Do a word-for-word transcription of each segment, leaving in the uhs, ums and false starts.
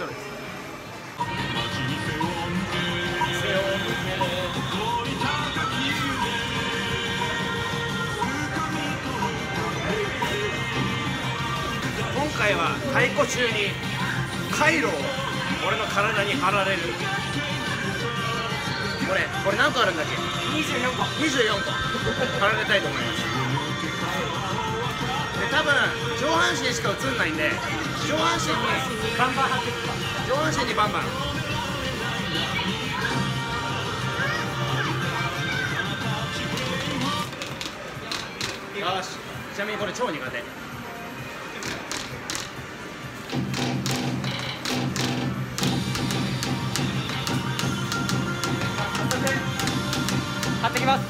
緒です。今回は太鼓中に回路を俺の体に貼られる。これこれ何個あるんだっけ？にじゅうよんこにじゅうよんこ貼られたいと思います。で多分上半身しか映んないんで、上半身にバンバン貼っていくか。上半身にバンバン。よし、ちなみにこれ超苦手。 貼ってきます。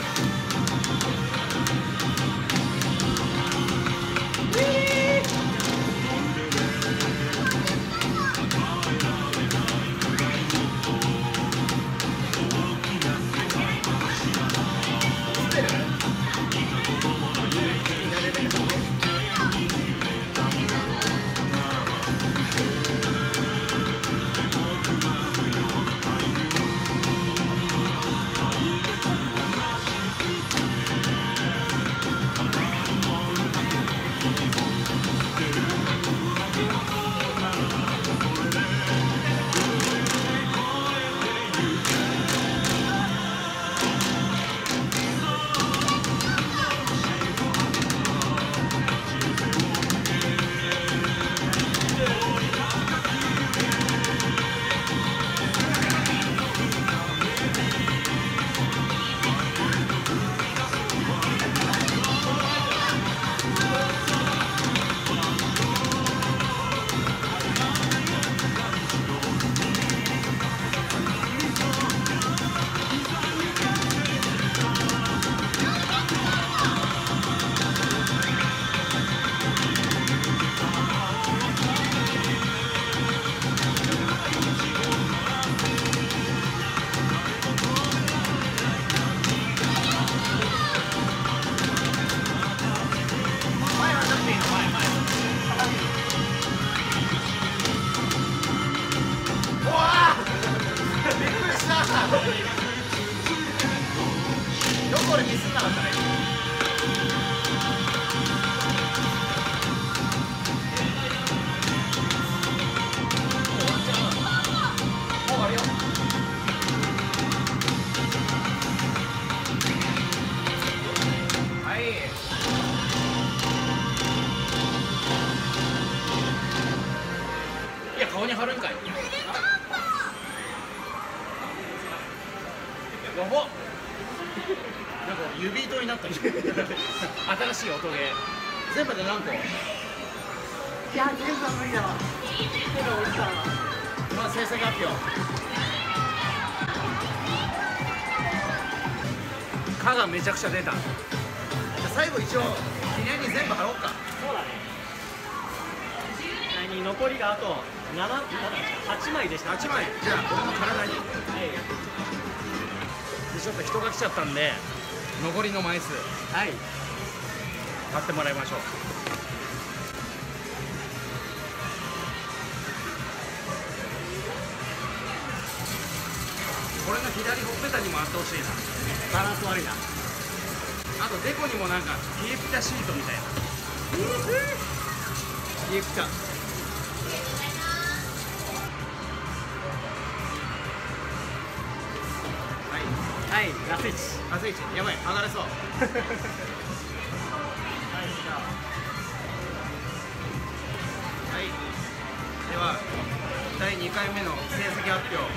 よく俺ミスんなかったね。もう終わるよ。はい。いや顔に貼るんかい。やばっ。なんか指糸になったり新しい音ゲー。全部で何個？いや全部は無理だわ。手が折れたわ。 まあ成績発表。蚊がめちゃくちゃ出た。じゃ最後一応記念に全部貼ろうか。 そうだね。ちなみに残りがあとなな、はちまいでした。 はちまい。じゃあ俺の体に。ちょっと人が来ちゃったんで残りの枚数はい貼ってもらいましょう。これの左ほっぺたにもあってほしいな。 バランス悪いな。 あとデコにもなんか冷えピタシートみたいな。冷えピタ。 はい、ラスイチ。 ラスイチ、やばい、剥がれそう。はい、じゃあ。はい。では、だいにかいめの成績発表。